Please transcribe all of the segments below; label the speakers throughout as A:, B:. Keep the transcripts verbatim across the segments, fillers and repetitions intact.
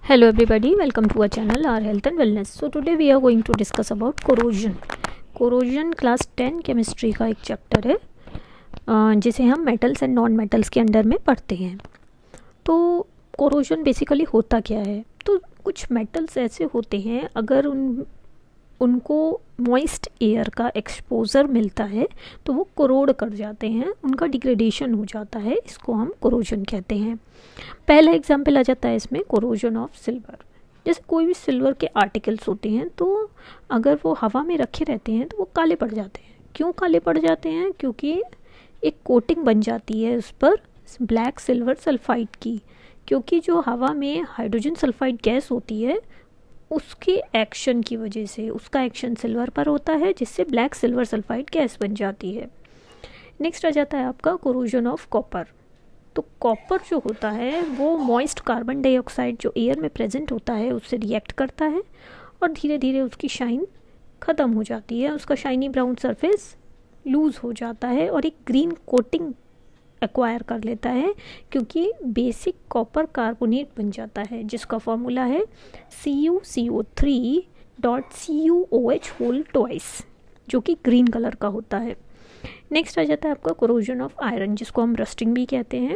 A: Hello everybody, welcome to our channel our health and wellness. So today we are going to discuss about corrosion. corrosion class ten chemistry का एक chapter है जिसे हम metals and non metals के under में पढ़ते हैं. तो corrosion बेसिकली होता क्या है? तो कुछ मेटल्स ऐसे होते हैं अगर उन उनको मॉइस्ट एयर का एक्सपोजर मिलता है तो वो कोरोड कर जाते हैं, उनका डिग्रेडेशन हो जाता है. इसको हम कोरोजन कहते हैं. पहला एग्जांपल आ जाता है इसमें कोरोजन ऑफ सिल्वर. जैसे कोई भी सिल्वर के आर्टिकल्स होते हैं तो अगर वो हवा में रखे रहते हैं तो वो काले पड़ जाते हैं. क्यों काले पड़ जाते हैं? क्योंकि एक कोटिंग बन जाती है उस पर ब्लैक सिल्वर सल्फाइड की. क्योंकि जो हवा में हाइड्रोजन सल्फाइड गैस होती है उसके एक्शन की वजह से, उसका एक्शन सिल्वर पर होता है जिससे ब्लैक सिल्वर सल्फाइड गैस बन जाती है. नेक्स्ट आ जाता है आपका कोरोजन ऑफ कॉपर. तो कॉपर जो होता है वो मॉइस्ट कार्बन डाइऑक्साइड जो एयर में प्रेजेंट होता है उससे रिएक्ट करता है और धीरे धीरे उसकी शाइन ख़त्म हो जाती है, उसका शाइनी ब्राउन सरफेस लूज़ हो जाता है और एक ग्रीन कोटिंग एक्वायर कर लेता है क्योंकि बेसिक कॉपर कार्बोनेट बन जाता है जिसका फॉर्मूला है C U C O three dot C U O H whole twice जो कि ग्रीन कलर का होता है. नेक्स्ट आ जाता है आपका कोरोजन ऑफ आयरन जिसको हम रस्टिंग भी कहते हैं.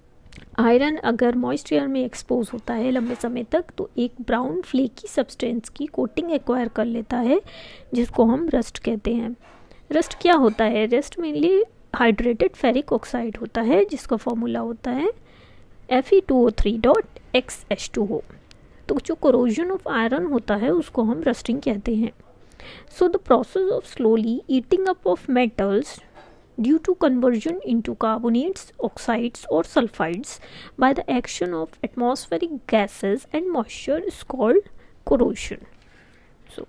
A: आयरन अगर मॉइस्चर में एक्सपोज होता है लंबे समय तक तो एक ब्राउन फ्लेकी सब्सटेंस की कोटिंग एक्वायर कर लेता है जिसको हम रस्ट कहते हैं. रस्ट क्या होता है? Rust mainly hydrated ferric oxide होता है जिसका फॉर्मूला होता है F E two O three dot X H two O. तो जो कोरोजन ऑफ आयरन होता है उसको हम रस्टिंग कहते हैं. So the process of slowly eating up of metals due to conversion into carbonates, oxides or sulfides by the action of atmospheric gases and moisture is called corrosion. So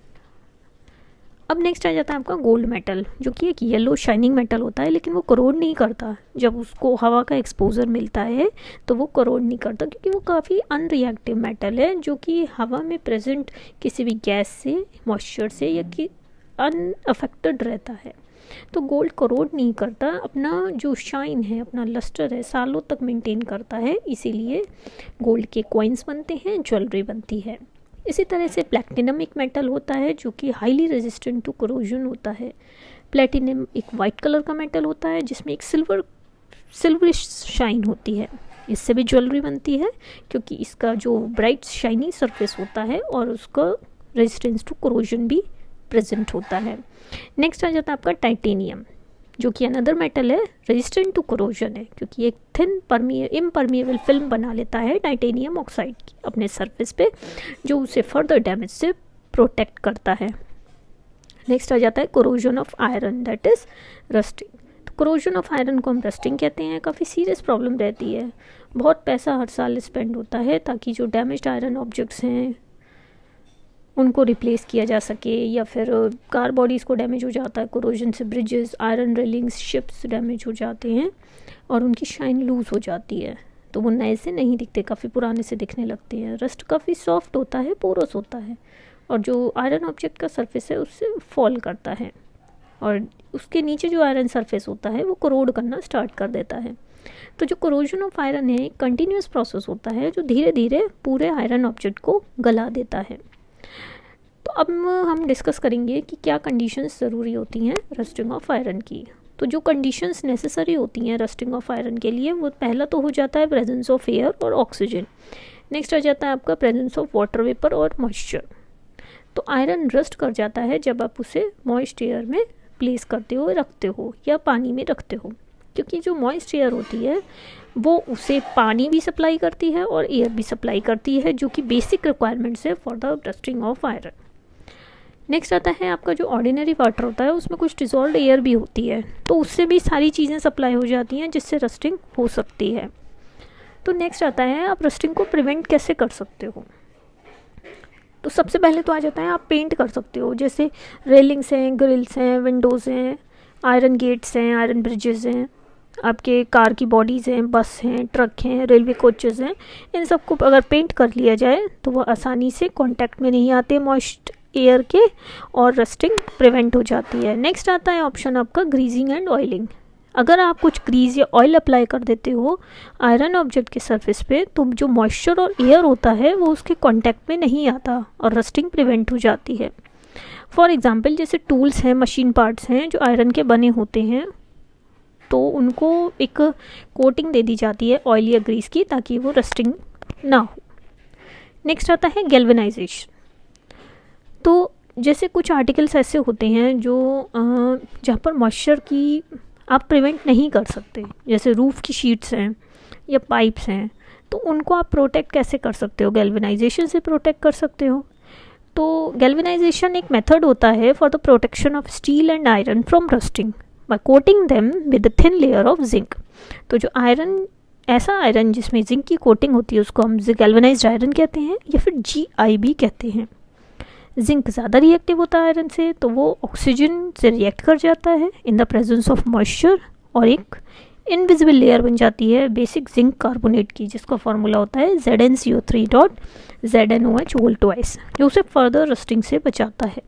A: अब next आ जाता है आपका gold metal जो कि एक yellow shining metal होता है लेकिन वो करोड नहीं करता. जब उसको हवा का एक्सपोजर मिलता है तो वो करोड नहीं करता क्योंकि वो काफ़ी अनरिएक्टिव मेटल है जो कि हवा में प्रेजेंट किसी भी गैस से, मॉइस्चर से या कि अनअफेक्टेड रहता है. तो गोल्ड करोड नहीं करता, अपना जो शाइन है, अपना लस्टर है सालों तक मेंटेन करता है. इसीलिए गोल्ड के कॉइन्स बनते हैं, ज्वेलरी बनती है. इसी तरह से प्लैटिनम एक मेटल होता है जो कि हाईली रेजिस्टेंट टू कोरोजन होता है. प्लैटिनम एक वाइट कलर का मेटल होता है जिसमें एक सिल्वर सिल्वरिश शाइन होती है. इससे भी ज्वेलरी बनती है क्योंकि इसका जो ब्राइट शाइनी सरफेस होता है और उसका रेजिस्टेंस टू कोरोजन भी प्रेजेंट होता है. नेक्स्ट आ जाता है आपका टाइटेनियम जो कि अनदर मेटल है, रेजिस्टेंट टू कोरोजन है क्योंकि एक थिन परमिए इम्परमिएबल फिल्म बना लेता है टाइटेनियम ऑक्साइड की अपने सरफेस पे जो उसे फर्दर डैमेज से प्रोटेक्ट करता है. नेक्स्ट आ जाता है corrosion of iron that is rusting. तो कोरोजन ऑफ आयरन को हम रस्टिंग कहते हैं. काफ़ी सीरियस प्रॉब्लम रहती है, बहुत पैसा हर साल स्पेंड होता है ताकि जो डैमेज्ड आयरन ऑब्जेक्ट्स हैं उनको रिप्लेस किया जा सके या फिर कार बॉडीज़ को डैमेज हो जाता है कोरोजन से, bridges, iron railings, ships damage हो जाते हैं और उनकी शाइन लूज़ हो जाती है तो वो नए से नहीं दिखते, काफ़ी पुराने से दिखने लगते हैं. रस्ट काफ़ी सॉफ्ट होता है, पोरस होता है और जो आयरन ऑब्जेक्ट का सरफेस है उससे फॉल करता है और उसके नीचे जो आयरन सरफेस होता है वो कोरोड करना स्टार्ट कर देता है. तो जो कोरोजन ऑफ आयरन है कंटिन्यूस प्रोसेस होता है जो धीरे धीरे पूरे आयरन ऑब्जेक्ट को गला देता है. तो अब हम डिस्कस करेंगे कि क्या कंडीशंस ज़रूरी होती हैं रस्टिंग ऑफ आयरन की. तो जो कंडीशंस नेसेसरी होती हैं रस्टिंग ऑफ आयरन के लिए वो पहला तो हो जाता है प्रेजेंस ऑफ एयर और ऑक्सीजन. नेक्स्ट आ जाता है आपका प्रेजेंस ऑफ वाटर वेपर और मॉइस्चर. तो आयरन रस्ट कर जाता है जब आप उसे मॉइस्ट एयर में प्लेस करते हो, रखते हो या पानी में रखते हो क्योंकि जो मॉइस्ट एयर होती है वो उसे पानी भी सप्लाई करती है और एयर भी सप्लाई करती है जो कि बेसिक रिक्वायरमेंट्स है for the rusting of iron. Next आता है आपका जो ऑर्डिनरी वाटर होता है उसमें कुछ डिजॉल्व्ड एयर भी होती है तो उससे भी सारी चीज़ें सप्लाई हो जाती हैं जिससे रस्टिंग हो सकती है. तो नेक्स्ट आता है आप रस्टिंग को प्रिवेंट कैसे कर सकते हो. तो सबसे पहले तो आ जाता है आप पेंट कर सकते हो. जैसे रेलिंग्स हैं, ग्रिल्स हैं, विंडोज़ हैं, आयरन गेट्स हैं, आयरन ब्रिजेस हैं, आपके कार की बॉडीज़ हैं, बस हैं, ट्रक हैं, रेलवे कोचेज़ हैं. इन सबको अगर पेंट कर लिया जाए तो वह आसानी से कॉन्टैक्ट में नहीं आते मॉइस्ट एयर के और रस्टिंग प्रिवेंट हो जाती है. नेक्स्ट आता है ऑप्शन आपका ग्रीजिंग एंड ऑयलिंग. अगर आप कुछ ग्रीस या ऑयल अप्लाई कर देते हो आयरन ऑब्जेक्ट के सरफेस पे, तो जो मॉइस्चर और एयर होता है वो उसके कांटेक्ट में नहीं आता और रस्टिंग प्रिवेंट हो जाती है। फॉर एग्जांपल जैसे टूल्स हैं, मशीन पार्ट्स हैं जो आयरन के बने होते हैं, तो उनको एक कोटिंग दे दी जाती है ऑयल या ग्रीस की, ताकि वो रस्टिंग ना हो। नेक्स्ट आता है गैल्वेनाइजेशन। तो जैसे कुछ आर्टिकल्स ऐसे होते हैं जो जहाँ पर मॉइस्चर की आप प्रिवेंट नहीं कर सकते, जैसे रूफ़ की शीट्स हैं या पाइप्स हैं, तो उनको आप प्रोटेक्ट कैसे कर सकते हो? गैल्वेनाइजेशन से प्रोटेक्ट कर सकते हो। तो गैल्वेनाइजेशन एक मेथड होता है for the protection of steel and iron from rusting by coating them with thin layer of zinc. तो जो आयरन, ऐसा आयरन जिसमें जिंक की कोटिंग होती है, उसको हम गैल्वेनाइज्ड आयरन कहते हैं या फिर जी आई भी कहते हैं। जिंक ज़्यादा रिएक्टिव होता है आयरन से, तो वो ऑक्सीजन से रिएक्ट कर जाता है in the presence of moisture और एक इनविजिबल लेयर बन जाती है बेसिक जिंक कार्बोनेट की, जिसका फार्मूला होता है Z N C O three dot Z N O H whole twice, जो उसे फर्दर रस्टिंग से बचाता है।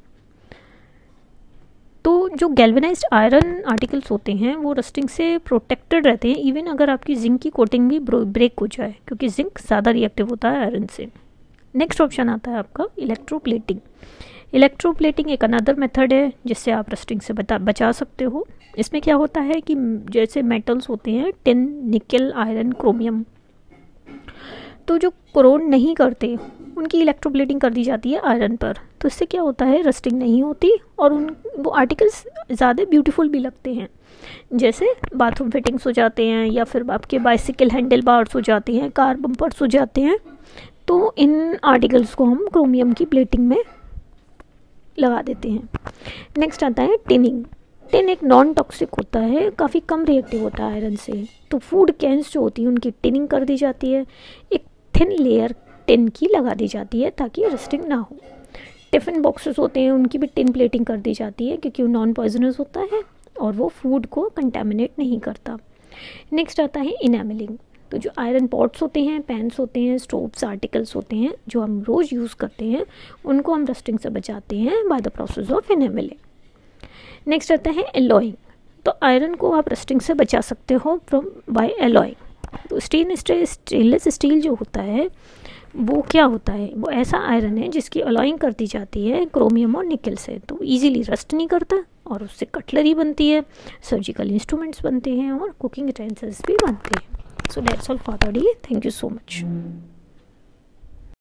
A: तो जो गैल्वेनाइज्ड आयरन आर्टिकल्स होते हैं वो रस्टिंग से प्रोटेक्टेड रहते हैं, इवन अगर आपकी जिंक की कोटिंग भी ब्रेक हो जाए, क्योंकि जिंक ज़्यादा रिएक्टिव होता है आयरन से। नेक्स्ट ऑप्शन आता है आपका इलेक्ट्रोप्लेटिंग। इलेक्ट्रोप्लेटिंग एक अनदर मेथड है जिससे आप रस्टिंग से बता बचा सकते हो। इसमें क्या होता है कि जैसे मेटल्स होते हैं टिन, निकल, आयरन, क्रोमियम, तो जो कोरोड नहीं करते उनकी इलेक्ट्रोप्लेटिंग कर दी जाती है आयरन पर। तो इससे क्या होता है, रस्टिंग नहीं होती और उन वो आर्टिकल्स ज़्यादा ब्यूटीफुल भी लगते हैं। जैसे बाथरूम फिटिंग्स हो जाते हैं या फिर आपके बाइसिकल हैंडल बार्स हो जाते हैं, कार बम्पर्स हो जाते हैं, तो इन आर्टिकल्स को हम क्रोमियम की प्लेटिंग में लगा देते हैं। नेक्स्ट आता है टिनिंग। टिन एक नॉन टॉक्सिक होता है, काफ़ी कम रिएक्टिव होता है आयरन से, तो फूड कैंस जो होती हैं उनकी टिनिंग कर दी जाती है, एक थिन लेयर टिन की लगा दी जाती है ताकि रस्टिंग ना हो। टिफ़िन बॉक्सेस होते हैं उनकी भी टिन प्लेटिंग कर दी जाती है, क्योंकि वो नॉन पॉइजनस होता है और वो फूड को कंटेमिनेट नहीं करता। नेक्स्ट आता है इनेमलिंग। तो जो आयरन पॉट्स होते हैं, पैन्स होते हैं, स्टोव्स, आर्टिकल्स होते हैं जो हम रोज़ यूज़ करते हैं, उनको हम रस्टिंग से बचाते हैं by the process of enamelling. Next आता है एलॉइंग। तो आयरन को आप रस्टिंग से बचा सकते हो फ्रॉम बाय एलॉइंग। तो स्टेन स्टेनलेस स्टील जो होता है वो क्या होता है, वो ऐसा आयरन है जिसकी अलॉइंग कर दी जाती है क्रोमियम और निकल से, तो इजीली रस्ट नहीं करता और उससे कटलरी बनती है, सर्जिकल इंस्ट्रूमेंट्स बनते हैं और कुकिंग यूटेंसिल्स भी बनते हैं। So that's all for today. Thank you so much.